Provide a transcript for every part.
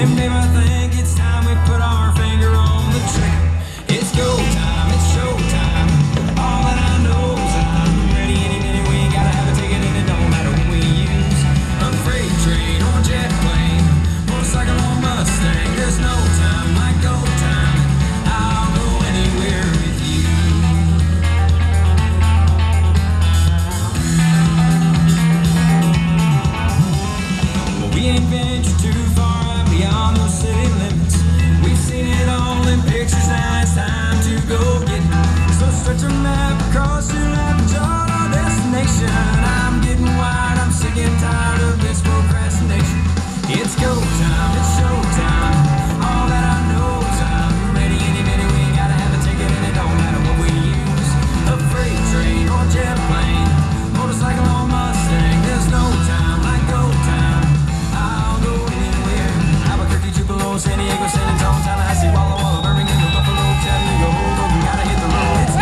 And babe, I think it's time we put our finger on the trigger. It's go time, it's show time. All that I know is I'm ready any minute. We ain't gotta have a ticket and it don't matter what we use. A freight train or jet plane, motorcycle or Mustang. There's no time like go time. I'll go anywhere with you. Well, we ain't ventured too far out beyond those city limits. We've seen it all in pictures, now it's time to go get it. So stretch a map across your lap and chart our destination. I'm getting wide, I'm sick and tired of this procrastination. It's go time, it's show time. All that I know is I'm ready any minute. We ain't gotta have a ticket and it don't matter what we use. A freight train or jet plane, motorcycle or Mustang. There's no time like go time. I'll go anywhere. Albuquerque, Tupelo, San Diego, San Antonio, Tallahassee, Walla Walla, Birmingham, Buffalo, Chattanooga, Hoboken. Gotta hit the road. It's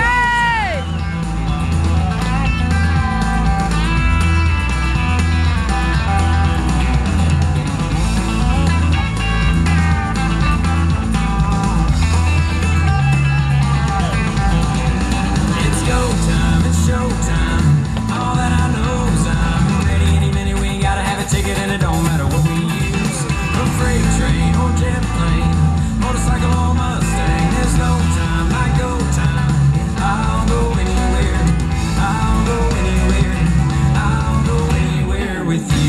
It's go time, it's show time. All that I know is I'm ready any minute. We ain't gotta have a ticket and it don't matter what we use. A freight train or jet plane, motorcycle or Mustang. There's no time like go time. I'll go anywhere. I'll go anywhere. I'll go anywhere with you.